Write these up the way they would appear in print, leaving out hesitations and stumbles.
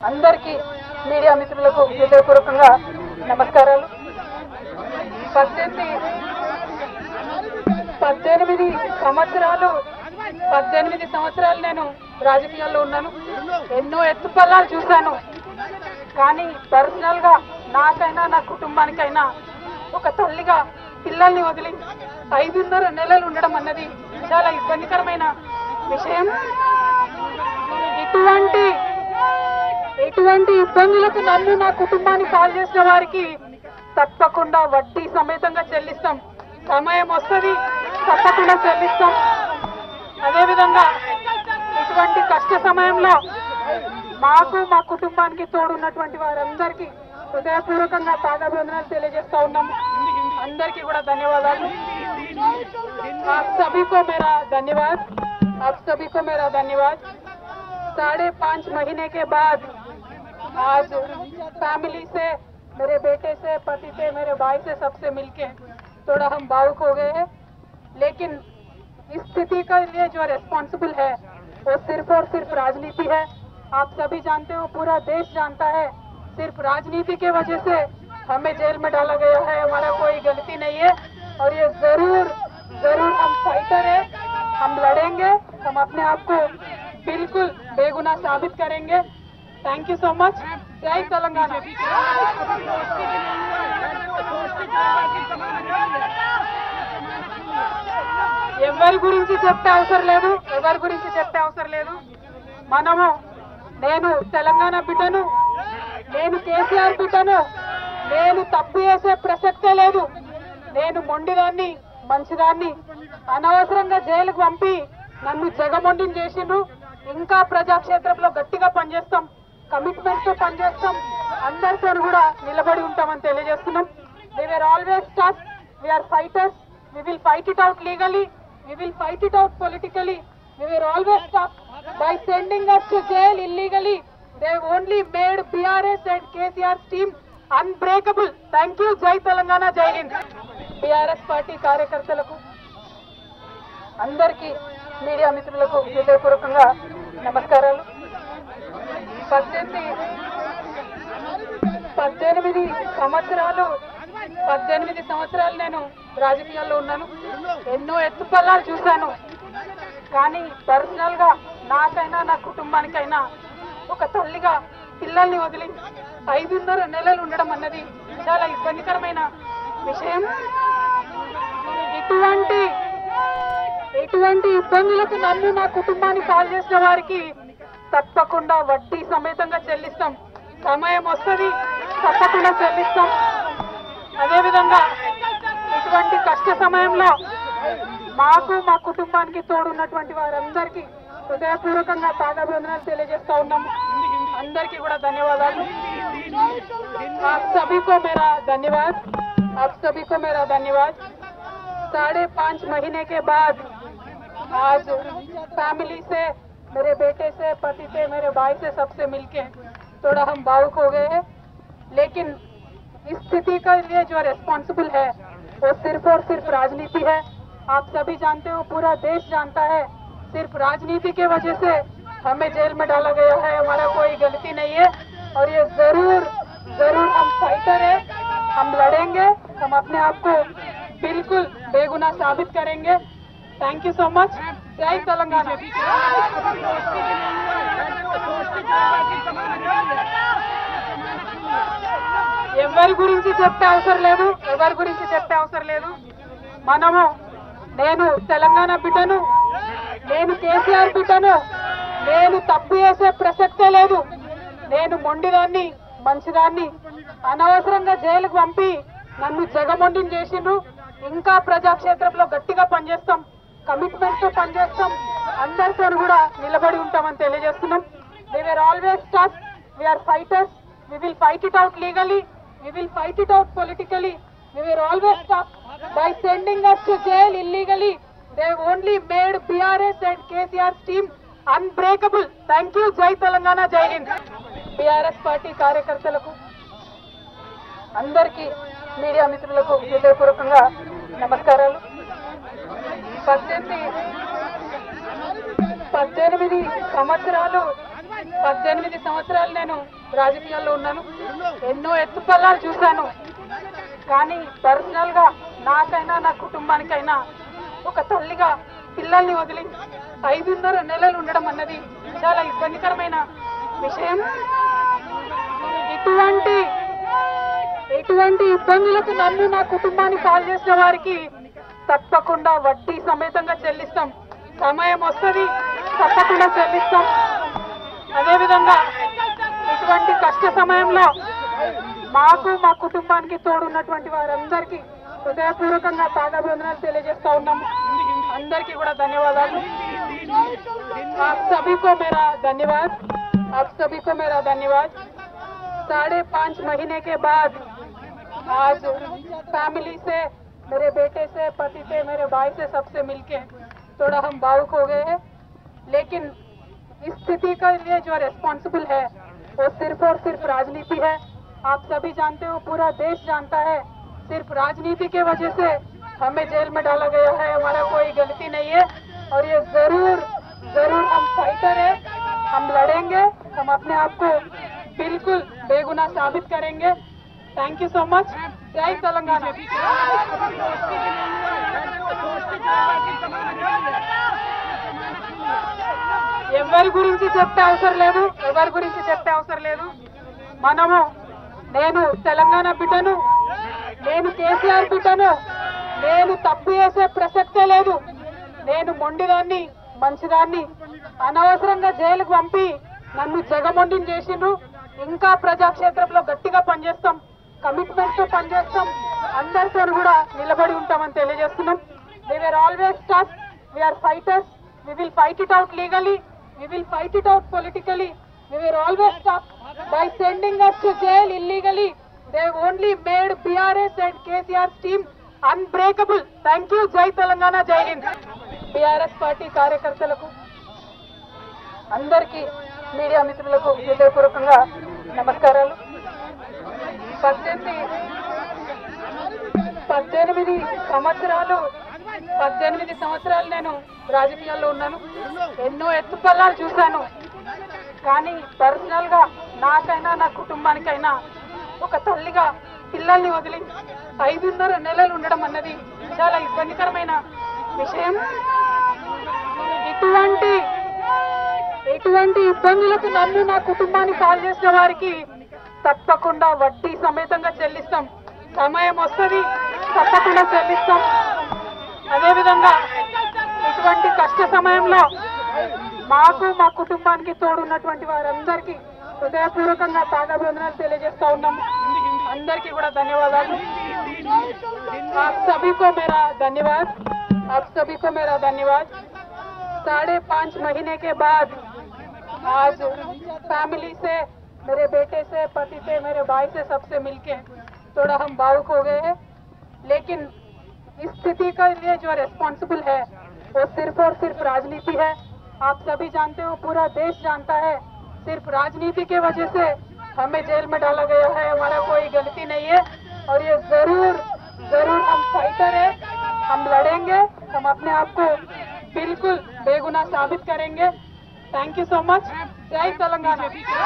అందరికీ మీడియా మిత్రులకు హృదయపూర్వకంగా నమస్కారాలు. 18 సంవత్సరాలు నేను రాజకీయాల్లో ఉన్నాను. ఎన్నో ఎత్తుపల్లాలు చూశాను. కానీ పర్సనల్ గా నాకైనా నా కుటుంబానికైనా ఒక తల్లిగా పిల్లల్ని వదిలి 5.5 నెలలు ఉండడం అన్నది చాలా ఇబ్బందికరమైన విషయం. ఇటువంటి ఇబ్బందులకు నన్ను నా కుటుంబాన్ని కాల్ చేసిన వారికి తప్పకుండా వడ్డీ సమేతంగా చెల్లిస్తాం. సమయం వస్తుంది, తప్పకుండా చెల్లిస్తాం. అదేవిధంగా ఇటువంటి కష్ట సమయంలో మాకు మా కుటుంబానికి తోడున్నటువంటి వారందరికీ హృదయపూర్వకంగా పాదాభివందనాలు తెలియజేస్తా ఉన్నాము. అందరికీ కూడా ధన్యవాదాలు. आप सभी को मेरा धन्यवाद. 5.5 महीने के बाद आज फैमिली से, मेरे बेटे से, पति से, मेरे भाई से, सबसे मिलके थोड़ा हम भावुक हो गए हैं. लेकिन इस स्थिति के लिए जो रेस्पॉन्सिबल है वो सिर्फ और सिर्फ राजनीति है. आप सभी जानते हो, पूरा देश जानता है, सिर्फ राजनीति के वजह से हमें जेल में डाला गया है. हमारा कोई गलती नहीं है और ये जरूर हम फाइटर है. हम लड़ेंगे, हम अपने आप को बिल्कुल बेगुनाह साबित करेंगे. Thank you so much. जय तेलंगाना. ఎవరి గురించి చెప్పే అవసరం లేదు. మనము, నేను తెలంగాణ బిడ్డను, నేను కేసీఆర్ బిడ్డను, నేను తప్పు చేసే ప్రసక్తే లేదు. నేను మొండిదాన్ని, మంచిదాన్ని. అనవసరంగా జైలుకు పంపి నన్ను జగమొండిని చేసిండ్రు. ఇంకా ప్రజాక్షేత్రంలో గట్టిగా పనిచేస్తాం, కమిట్మెంట్ తో పనిచేస్తాం, అందరితో కూడా నిలబడి ఉంటామని తెలియజేస్తున్నాం. We were always tough. We are fighters. We will fight it out legally. We will fight it out politically. We were always tough. By sending us to jail illegally, they only made BRS and KCR's team unbreakable. Thank you. Jai Telangana, Jai Hind. BRS party కార్యకర్తలకు, అందరికీ media మిత్రులకు హృదయపూర్వకంగా నమస్కారాలు. 18 సంవత్సరాలు నేను రాజకీయాల్లో ఉన్నాను. ఎన్నో ఎత్తుపల్లాలు చూశాను. కానీ పర్సనల్ గా నాకైనా నా కుటుంబానికైనా ఒక తల్లిగా పిల్లల్ని వదిలి 5.5 నెలలు ఉండడం అన్నది చాలా ఇబ్బందికరమైన విషయం. ఇటువంటి ఇబ్బందులకు నన్ను నా కుటుంబాన్ని కాల్ చేసిన వారికి తప్పకుండా వడ్డీ సమేతంగా చెల్లిస్తాం. సమయం వస్తుంది, తప్పకుండా చెల్లిస్తాం. అదేవిధంగా ఇటువంటి కష్ట సమయంలో మాకు మా కుటుంబానికి తోడున్నటువంటి వారందరికీ హృదయపూర్వకంగా పాదాభివందనాలు తెలియజేస్తా ఉన్నాము. అందరికీ కూడా ధన్యవాదాలు. आप सभी को मेरा धन्यवाद. 5.5 महीने के बाद आज फैमिली से, मेरे बेटे से, पति से, मेरे भाई से, सबसे मिलके थोड़ा हम भावुक हो गए हैं. लेकिन इस स्थिति के लिए जो रेस्पॉन्सिबल है वो सिर्फ और सिर्फ राजनीति है. आप सभी जानते हो, पूरा देश जानता है, सिर्फ राजनीति के वजह से हमें जेल में डाला गया है. हमारा कोई गलती नहीं है और ये जरूर हम फाइटर है. हम लड़ेंगे, हम अपने आप को बिल्कुल बेगुनाह साबित करेंगे. Thank you so much. जय तेलंगाना. ఎవరి గురించి చెప్పే అవసరం లేదు. మనము, నేను తెలంగాణ బిడ్డను, నేను కేసీఆర్ బిడ్డను, నేను తప్పు చేసే ప్రసక్తే లేదు. నేను మొండిదాన్ని, మంచిదాన్ని. అనవసరంగా జైలుకు పంపి నన్ను జగమొండిని చేసిండ్రు. ఇంకా ప్రజాక్షేత్రంలో గట్టిగా పనిచేస్తాం, కమిట్మెంట్ తో పనిచేస్తాం, అందరితో కూడా నిలబడి ఉంటామని తెలియజేస్తున్నాం. We were always tough. We are fighters. We will fight it out legally. We will fight it out politically. We were always tough. By sending us to jail illegally, they only made BRS and KCR's team unbreakable. Thank you. Jai Telangana, Jai Hind. BRS party కార్యకర్తలకు, అందరికీ media మిత్రులకు హృదయపూర్వకంగా నమస్కారాలు. 18 సంవత్సరాలు 18 సంవత్సరాలు నేను రాజకీయాల్లో ఉన్నాను. ఎన్నో ఎత్తుపల్లాలు చూశాను. కానీ పర్సనల్ గా నాకైనా నా కుటుంబానికైనా ఒక తల్లిగా పిల్లల్ని వదిలి 5.5 నెలలు ఉండడం అన్నది చాలా ఇబ్బందికరమైన విషయం. ఇటువంటి ఇబ్బందులకు నన్ను నా కుటుంబాన్ని కాల్ చేసిన వారికి తప్పకుండా వడ్డీ సమేతంగా చెల్లిస్తాం. సమయం వస్తుంది, తప్పకుండా చెల్లిస్తాం. అదేవిధంగా ఇటువంటి కష్ట సమయంలో మాకు మా కుటుంబానికి తోడున్నటువంటి వారందరికీ హృదయపూర్వకంగా పాదాభివందనాలు తెలియజేస్తా ఉన్నాము. అందరికీ కూడా ధన్యవాదాలు. आप सभी को मेरा धन्यवाद. 5.5 महीने के बाद आज फैमिली से, मेरे बेटे से, पति से, मेरे भाई से, सबसे मिलके थोड़ा हम भावुक हो गए हैं. लेकिन इस स्थिति के लिए जो रेस्पॉन्सिबल है वो सिर्फ और सिर्फ राजनीति है. आप सभी जानते हो, पूरा देश जानता है, सिर्फ राजनीति के वजह से हमें जेल में डाला गया है. हमारा कोई गलती नहीं है और ये जरूर हम फाइटर है, हम लड़ेंगे, हम अपने आप को बिल्कुल बेगुनाह साबित करेंगे. Thank you so much. जय तेलंगाना. ఎవరి గురించి చెప్పే అవసరం లేదు. మనము, నేను తెలంగాణ బిడ్డను, నేను కేసీఆర్ బిడ్డను, నేను తప్పు చేసే ప్రసక్తే లేదు. నేను మొండిదాన్ని, మంచిదాన్ని. అనవసరంగా జైలుకు పంపి నన్ను జగమొండిని చేసిండ్రు. ఇంకా ప్రజాక్షేత్రంలో గట్టిగా పనిచేస్తాం, కమిట్మెంట్ తో పనిచేస్తాం, అందరితో కూడా నిలబడి ఉంటామని తెలియజేస్తున్నాం. We were always tough. We are fighters. We will fight it out legally. We will fight it out politically. We were always tough. By sending us to jail illegally, they only made BRS and KCR's team unbreakable. Thank you. Jai Telangana, Jai Hind. BRS party కార్యకర్తలకు, అందరికీ, media మిత్రులకు హృదయపూర్వకంగా నమస్కారాలు. 18 సంవత్సరాలు నేను రాజకీయాల్లో ఉన్నాను. ఎన్నో ఎత్తుపల్లాలు చూశాను. కానీ పర్సనల్ గా నాకైనా నా కుటుంబానికైనా ఒక తల్లిగా పిల్లల్ని వదిలి 5.5 నెలలు ఉండడం అన్నది చాలా ఇబ్బందికరమైన విషయం. ఇటువంటి ఇబ్బందులకు నన్ను నా కుటుంబాన్ని కాల్ చేసిన వారికి తప్పకుండా వడ్డీ సమేతంగా చెల్లిస్తాం. సమయం వస్తుంది, తప్పకుండా చెల్లిస్తాం. అదేవిధంగా ఇటువంటి కష్ట సమయంలో మాకు మా కుటుంబానికి తోడున్నటువంటి వారందరికీ హృదయపూర్వకంగా పాదాభివందనాలు తెలియజేస్తా ఉన్నాము. అందరికీ కూడా ధన్యవాదాలు. आप सभी को मेरा धन्यवाद. 5.5 महीने के बाद आज फैमिली से, मेरे बेटे से, पति से, मेरे भाई से, सबसे मिलके थोड़ा हम भावुक हो गए हैं. लेकिन इस स्थिति के लिए जो रेस्पॉन्सिबल है वो सिर्फ और सिर्फ राजनीति है. आप सभी जानते हो, पूरा देश जानता है, सिर्फ राजनीति के वजह से हमें जेल में डाला गया है. हमारा कोई गलती नहीं है और ये जरूर हम फाइटर है, हम लड़ेंगे, हम अपने आप को बिल्कुल बेगुनाह साबित करेंगे. Thank you so much. जय तेलंगाना.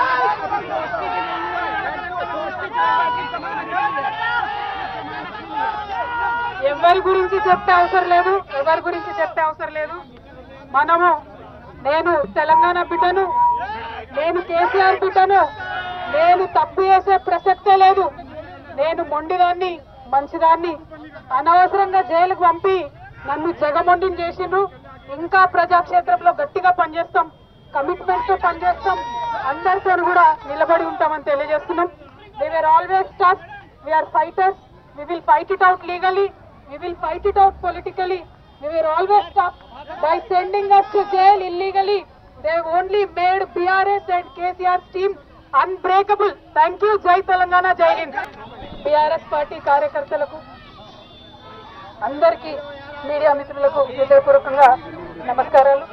ఎవరి గురించి చెప్పే అవసరం లేదు. మనము, నేను తెలంగాణ బిడ్డను, నేను కేసీఆర్ బిడ్డను, నేను తప్పు చేసే ప్రసక్తే లేదు. నేను మొండిదాన్ని, మంచిదాన్ని. అనవసరంగా జైలుకు పంపి నన్ను జగమొండిని చేసిండ్రు. ఇంకా ప్రజాక్షేత్రంలో గట్టిగా పనిచేస్తాం, కమిట్మెంట్ తో పనిచేస్తాం, అందరితో కూడా నిలబడి ఉంటామని తెలియజేస్తున్నాం. We were always tough. We are fighters. We will fight it out legally. We will fight it out politically. We were always tough. By sending us to jail illegally, they only made BRS and KCR's team unbreakable. Thank you. Jai Telangana, Jai Hind. BRS party కార్యకర్తలకు, అందరికీ, media మిత్రులకు హృదయపూర్వకంగా నమస్కారాలు.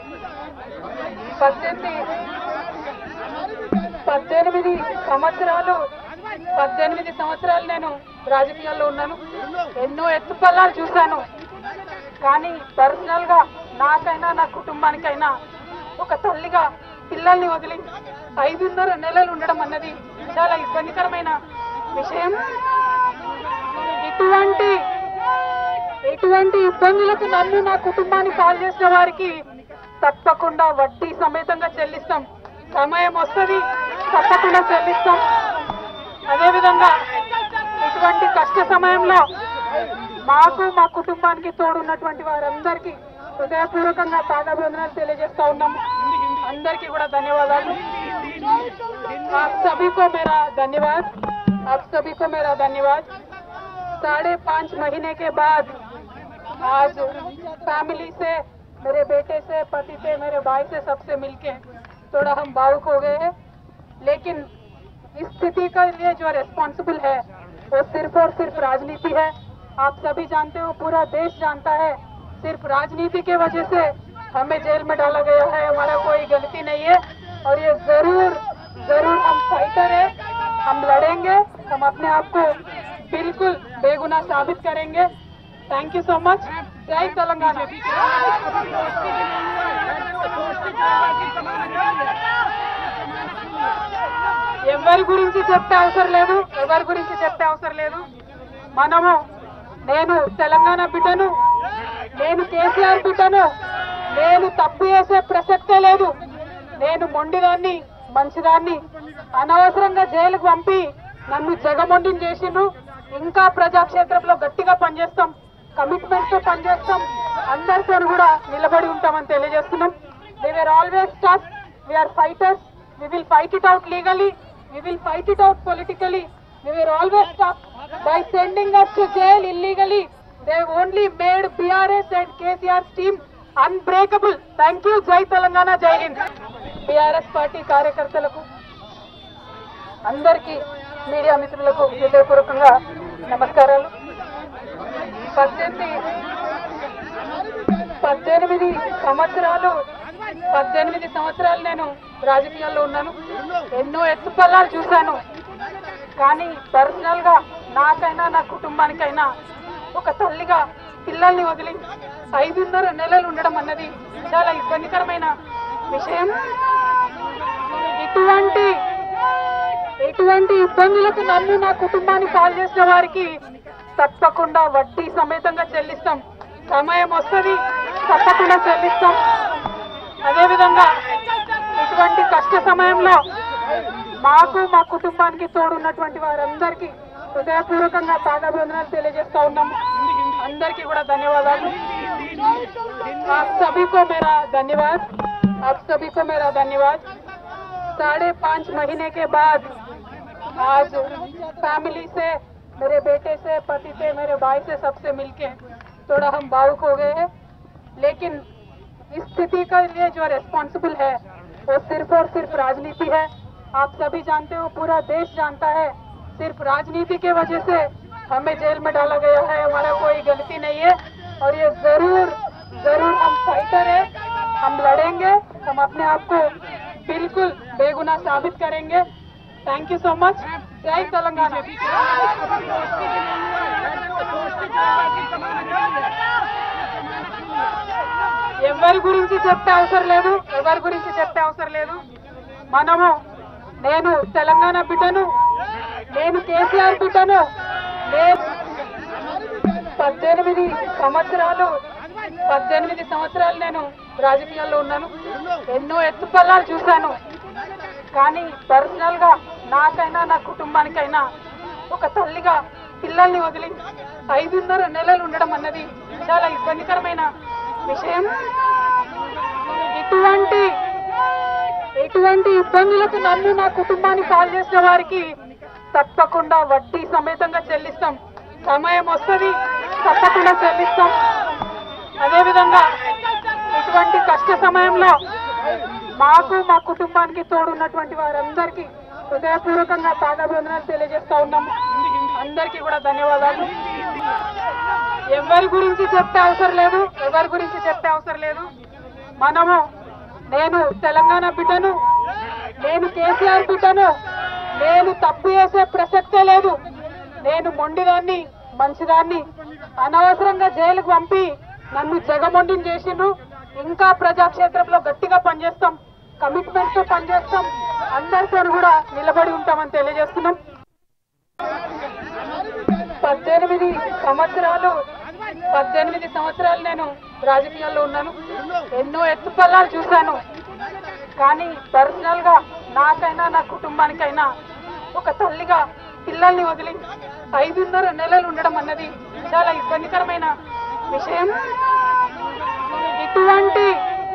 18 సంవత్సరాలు నేను రాజకీయాల్లో ఉన్నాను. ఎన్నో ఎత్తుపల్లాలు చూశాను. కానీ పర్సనల్ గా నాకైనా నా కుటుంబానికైనా ఒక తల్లిగా పిల్లల్ని వదిలి 5.5 నెలలు ఉండడం అన్నది చాలా ఇబ్బందికరమైన విషయం. ఇటువంటి ఇబ్బందులకు నన్ను నా కుటుంబాన్ని పాలు చేసిన వారికి తప్పకుండా వడ్డీ సమేతంగా చెల్లిస్తాం. సమయం వస్తుంది, తప్పకుండా చెల్లిస్తాం. అదేవిధంగా ఇటువంటి కష్ట సమయంలో మాకు మా కుటుంబానికి తోడున్నటువంటి వారందరికీ హృదయపూర్వకంగా పాదాభివందనాలు తెలియజేస్తా ఉన్నాము. అందరికీ కూడా ధన్యవాదాలు. आप सभी को मेरा धन्यवाद. 5.5 महीने के बाद आज फैमिली से, मेरे बेटे से, पति से, मेरे भाई से, सबसे मिलके थोड़ा हम भावुक हो गए हैं. लेकिन इस स्थिति के लिए जो रिस्पॉन्सिबल है वो सिर्फ और सिर्फ राजनीति है. आप सभी जानते हो, पूरा देश जानता है, सिर्फ राजनीति के वजह से हमें जेल में डाला गया है. हमारा कोई गलती नहीं है और ये जरूर हम फाइटर है, हम लड़ेंगे, हम अपने आप को बिल्कुल बेगुनाह साबित करेंगे. Thank you so much. जय तेलंगाना. ఎవరి గురించి చెప్పే అవసరం లేదు. మనము, నేను తెలంగాణ బిడ్డను, నేను కేసీఆర్ బిడ్డను, నేను తప్పు చేసే ప్రసక్తే లేదు. నేను మొండిదాన్ని, మంచిదాన్ని. అనవసరంగా జైలుకు పంపి నన్ను జగమొండిని చేసిండ్రు. ఇంకా ప్రజాక్షేత్రంలో గట్టిగా పనిచేస్తాం, కమిట్మెంట్ తో పనిచేస్తాం, అందరితో కూడా నిలబడి ఉంటామని తెలియజేస్తున్నాం. We were always tough. We are fighters. We will fight it out legally. We will fight it out politically. We were always tough. By sending us to jail illegally, they only made BRS and KCR's team unbreakable. Thank you. Jai Telangana, Jai Hind. BRS party కార్యకర్తలకు, అందరికీ, media మిత్రులకు హృదయపూర్వకంగా నమస్కారాలు. 18 సంవత్సరాలు నేను రాజకీయాల్లో ఉన్నాను. ఎన్నో ఎత్తుపల్లాలు చూశాను. కానీ పర్సనల్ గా నాకైనా, నా కుటుంబానికైనా, ఒక తల్లిగా పిల్లల్ని వదిలి 5.5 నెలలు ఉండడం అన్నది చాలా ఇబ్బందికరమైన విషయం. ఇటువంటి ఇబ్బందులకు నన్ను నా కుటుంబాన్ని పాలు చేసిన వారికి తప్పకుండా వడ్డీ సమేతంగా చెల్లిస్తాం. సమయం వస్తుంది, తప్పకుండా చెల్లిస్తాం. అదేవిధంగా ఇటువంటి కష్ట సమయంలో మాకు మా కుటుంబానికి తోడున్నటువంటి వారందరికీ హృదయపూర్వకంగా పాదాభివందనాలు తెలియజేస్తా ఉన్నాము. అందరికీ కూడా ధన్యవాదాలు. आप सभी को मेरा धन्यवाद. 5.5 महीने के बाद आज फैमिली से, मेरे बेटे से, पति से, मेरे भाई से, सबसे मिलके थोड़ा हम भावुक हो गए हैं. लेकिन इस स्थिति के लिए जो रिस्पॉन्सिबल है वो सिर्फ और सिर्फ राजनीति है. आप सभी जानते हो, पूरा देश जानता है, सिर्फ राजनीति के वजह से हमें जेल में डाला गया है. हमारा कोई गलती नहीं है और ये जरूर हम फाइटर है, हम लड़ेंगे, हम अपने आप को बिल्कुल बेगुनाह साबित करेंगे. Thank you so much. जय तेलंगाना. ఎవరి గురించి చెప్పే అవసరం లేదు. మనము, నేను తెలంగాణ బిడ్డను, నేను కేసీఆర్ బిడ్డను. నేను 18 సంవత్సరాలు నేను రాజకీయాల్లో ఉన్నాను. ఎన్నో ఎత్తుపల్లాలు చూశాను. కానీ పర్సనల్ గా నాకైనా, నా కుటుంబానికైనా, ఒక తల్లిగా పిల్లల్ని వదిలి 5.5 నెలలు ఉండడం అన్నది చాలా ఇబ్బందికరమైన విషయం. ఇటువంటి ఇబ్బందులకు నన్ను నా కుటుంబాన్ని పాలు చేసిన వారికి తప్పకుండా వడ్డీ సమేతంగా చెల్లిస్తాం. సమయం వస్తుంది, తప్పకుండా చెల్లిస్తాం. అదేవిధంగా ఇటువంటి కష్ట సమయంలో మాకు మా కుటుంబానికి తోడున్నటువంటి వారందరికీ హృదయపూర్వకంగా పాదాభివందనాలు తెలియజేస్తా ఉన్నాము. అందరికీ కూడా ధన్యవాదాలు. ఎవరి గురించి చెప్పే అవసరం లేదు. మనము, నేను తెలంగాణ బిడ్డను, నేను కేసీఆర్ బిడ్డను, నేను తప్పు చేసే ప్రసక్తే లేదు. నేను మొండిదాన్ని, మంచిదాన్ని. అనవసరంగా జైలుకు పంపి నన్ను జగమొండిని చేసిండ్రు. ఇంకా ప్రజాక్షేత్రంలో గట్టిగా పనిచేస్తాం, కమిట్మెంట్ తో పనిచేస్తాం, అందరితో కూడా నిలబడి ఉంటామని తెలియజేస్తున్నాం. 18 సంవత్సరాలు నేను రాజకీయాల్లో ఉన్నాను. ఎన్నో ఎత్తుపల్లాలు చూశాను. కానీ పర్సనల్ గా నాకైనా నా కుటుంబానికైనా ఒక తల్లిగా పిల్లల్ని వదిలి 5.5 నెలలు ఉండడం అన్నది చాలా ఇబ్బందికరమైన విషయం.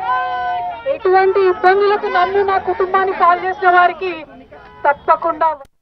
ఇటువంటి ఇబ్బందులకు నన్ను నా కుటుంబాన్ని పాలు చేసిన వారికి తప్పకుండా